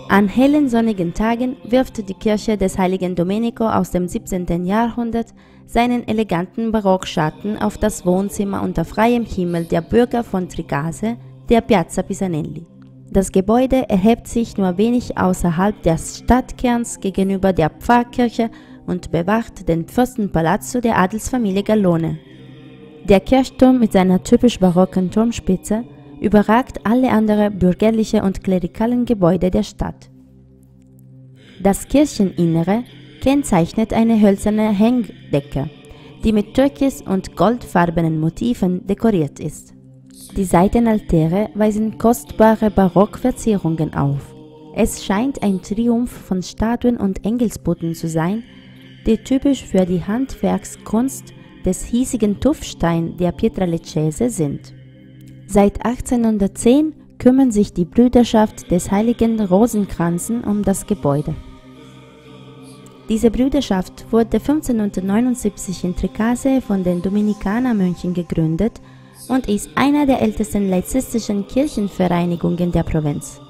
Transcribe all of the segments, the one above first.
An hellen sonnigen Tagen wirft die Kirche des heiligen Domenico aus dem 17. Jahrhundert seinen eleganten Barockschatten auf das Wohnzimmer unter freiem Himmel der Bürger von Tricase, der Piazza Pisanelli. Das Gebäude erhebt sich nur wenig außerhalb des Stadtkerns gegenüber der Pfarrkirche und bewacht den Fürstenpalazzo der Adelsfamilie Gallone. Der Kirchturm mit seiner typisch barocken Turmspitze überragt alle anderen bürgerlichen und klerikalen Gebäude der Stadt. Das Kircheninnere kennzeichnet eine hölzerne Hängdecke, die mit türkis- und goldfarbenen Motiven dekoriert ist. Die Seitenaltäre weisen kostbare Barockverzierungen auf. Es scheint ein Triumph von Statuen und Engelsputten zu sein, die typisch für die Handwerkskunst des hiesigen Tuffstein der Pietralcese sind. Seit 1810 kümmern sich die Brüderschaft des heiligen Rosenkranzen um das Gebäude. Diese Brüderschaft wurde 1579 in Tricase von den Dominikanermönchen gegründet und ist einer der ältesten laizistischen Kirchenvereinigungen der Provinz.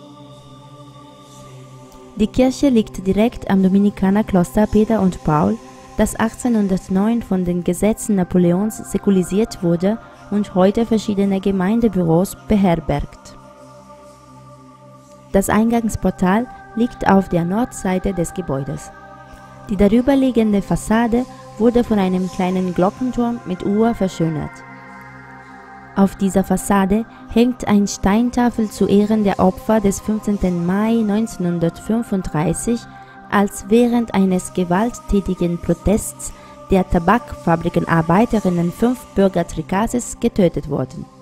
Die Kirche liegt direkt am Dominikanerkloster Peter und Paul, das 1809 von den Gesetzen Napoleons säkulisiert wurde und heute verschiedene Gemeindebüros beherbergt. Das Eingangsportal liegt auf der Nordseite des Gebäudes. Die darüberliegende Fassade wurde von einem kleinen Glockenturm mit Uhr verschönert. Auf dieser Fassade hängt eine Steintafel zu Ehren der Opfer des 15. Mai 1935, als während eines gewalttätigen Protests der Tabakfabrikenarbeiterinnen 5 Bürger Tricases getötet wurden.